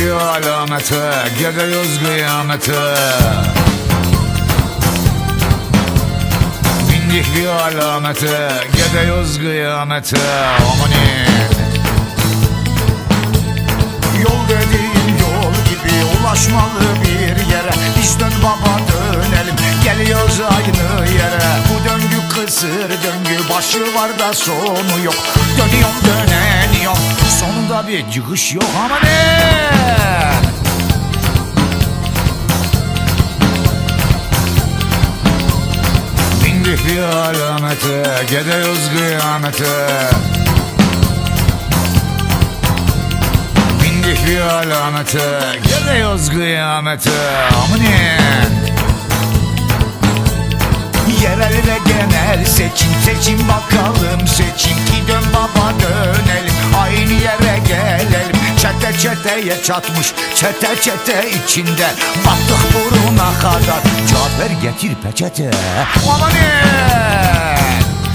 bir alamete, gidiyoruz kıyamete. Bindik bir alamete, gidiyoruz kıyamete. Amanin. Yol dediğin yol gibi ulaşmalı bir yere. Biz dön baba dönelim, geliyoruz aynı yere. Bu döngü kısır döngü, başı var da sonu yok. Dönüyorum döneniyorum, sonunda bir çıkış yok. Ama ne? Bindik bir alamete, gidiyoruz kıyamete. Bindik bir alamete, gidiyoruz kıyamete. Amanin. Yerel ve genel seçim bakalım seçim. Ki dön baba dönelim, aynı yere gelelim. Çete çeteye çatmış, çete çete içinde. Battık buruna kadar, Cafer getir peçete. Amanin.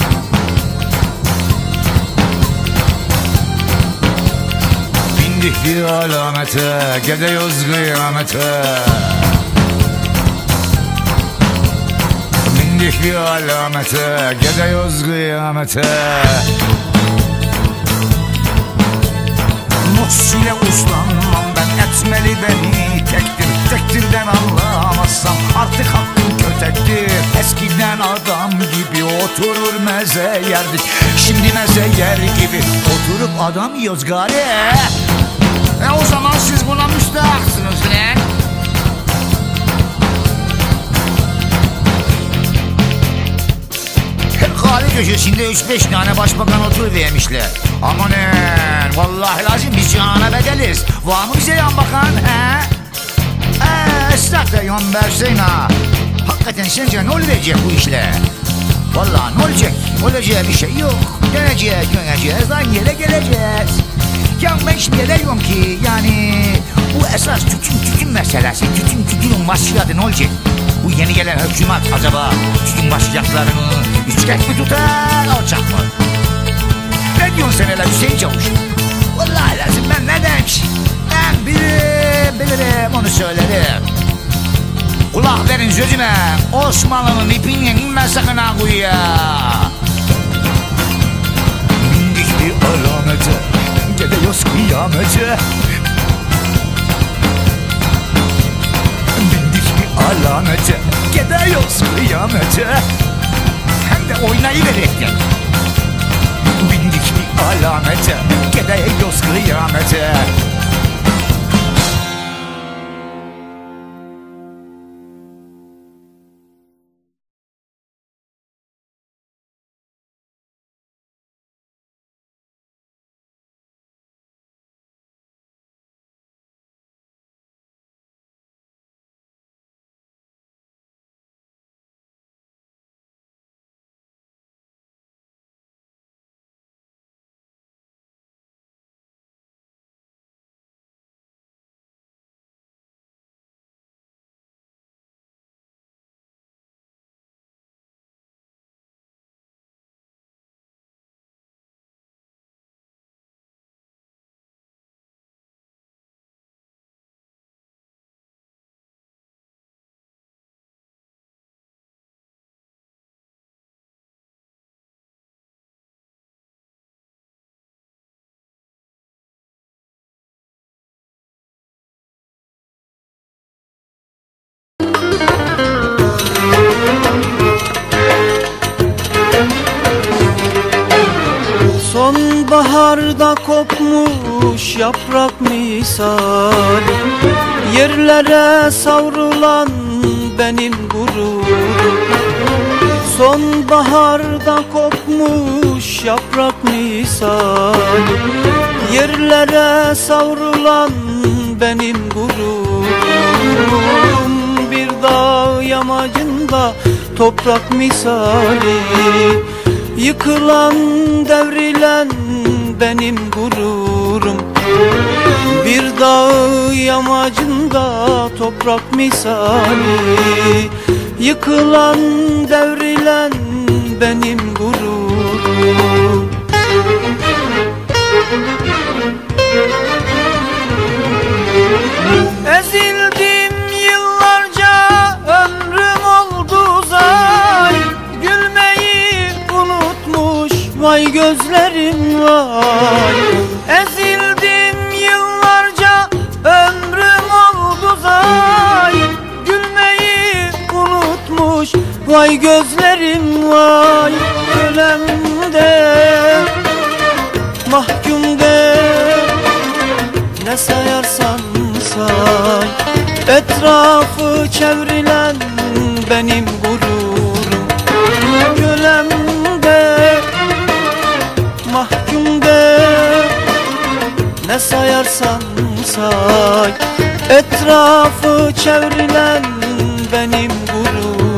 Bindik bir alamete, gidiyoruz kıyamete. Bindik bir alamete, gidiyoruz kıyamete. Nus ile uslanmam ben, etmeli beni tektir. Tektirden anlamazsam artık hakkım kötektir. Eskiden adam gibi oturur meze yerdik, şimdi meze yer gibi oturup adam yiyoruz gari. O zaman siz buna müstahaksınız lan. Kahve köşesinde 3-5 tane başbakan oturuvermişler. Amanın, vallahi lazım biz cihana bedeliz. Var mı bize yan bakan he? Estağfurullah yan versin ha. Hakikaten sence ne olacak bu işle? Vallahi ne olacak? Olacağı bir şey yok. Döneceğiz, aynı yere geleceğiz. Ya ben şimdi diyorum ki yani bu esas tütün meselesi. Tütünün başladı ne olacak? Bu yeni gelen hükümet acaba tütün başlayacaklarını yüksek mi tutar, alçak mı? Ne diyorsun sen hele Hüseyin Çavuş? Vallahi lazım ben ne demiş? Ben bilirim onu söylerim. Kulak verin sözüme, Osmanlı'nın ipini inme sakın ha kuyuya. Bindik bir alamete, gidiyoruz kıyamete. Bindik bir alamete, gidiyoruz kıyamete. Hem de oynayıverekten. Bindik bir alamete, gidiyoruz kıyamete. Sonbaharda kopmuş yaprak misali, yerlere savrulan benim gururum. Sonbaharda kopmuş yaprak misali, yerlere savrulan benim gururum. Bir dağ yamacında toprak misali, yıkılan devrilen benim gururum. Bir dağ yamacında toprak misali, yıkılan devrilen benim gururum. gözlerim vay. Ezildim yıllarca, ömrüm oldu zay. Gülmeyi unutmuş vay gözlerim vay. Kölemde, mahkumde, ne sayarsan say. Etrafı çevrilen benim gururum. Kölemde, mahkumde, ne sayarsan say. Etrafı çevrilen benim gururum.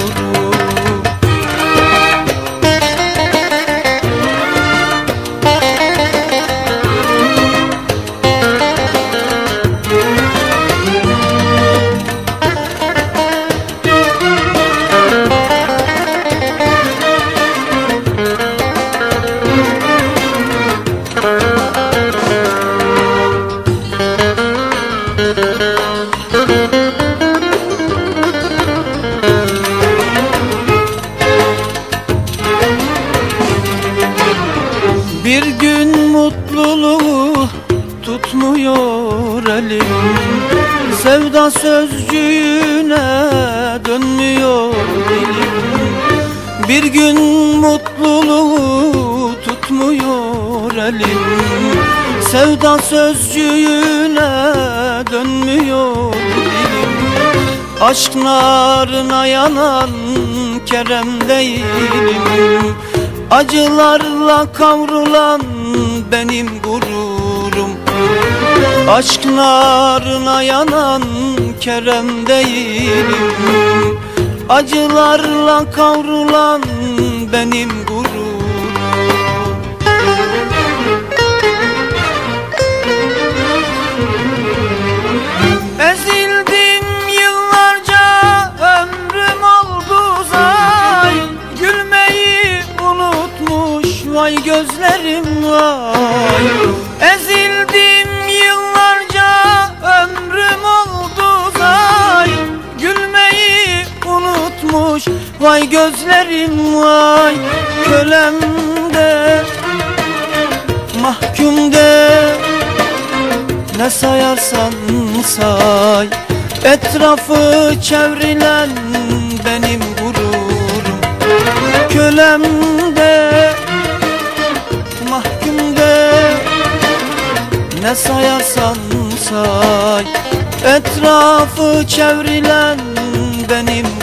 Bir gün mutluluğu tutmuyor elim. Sevda sözcüğüne dönmüyor dilim. Bir gün mutluluğu tutmuyor elim. Sevda sözcüğüne dönmüyor dilim. Aşk narına yanan Kerem değilim. Acılarla kavrulan benim gururum. Aşk narına yanan Kerem değilim. Acılarla kavrulan benim gururum. Ezildim yıllarca, ömrüm oldu zay. Gülmeyi unutmuş vay gözlerim vay. Ezildim yıllarca, ömrüm oldu zay. Gülmeyi unutmuş vay gözlerim vay. Kölemde, mahkumde, ne sayarsan say. Etrafı çevrilen benim gururum. Kölemde, mahkumde, ne sayarsan say. Etrafı çevrilen benim